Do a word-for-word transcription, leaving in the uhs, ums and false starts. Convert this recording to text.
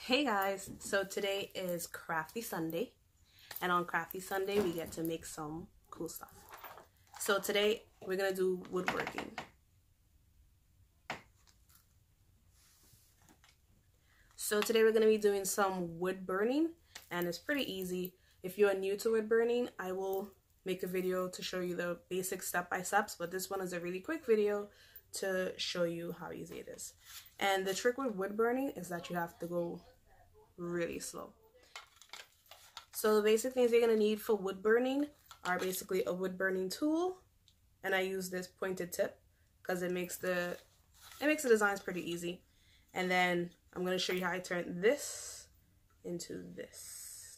Hey guys, so today is Crafty Sunday, and on Crafty Sunday we get to make some cool stuff. So today we're gonna do woodworking. So today we're gonna be doing some wood burning, and it's pretty easy. If you're new to wood burning, I will make a video to show you the basic step-by-steps, but this one is a really quick video to show you how easy it is. And the trick with wood burning is that you have to go really slow. So the basic things you're gonna need for wood burning are basically a wood burning tool, and I use this pointed tip because it makes the it makes the designs pretty easy. And then I'm gonna show you how I turn this into this.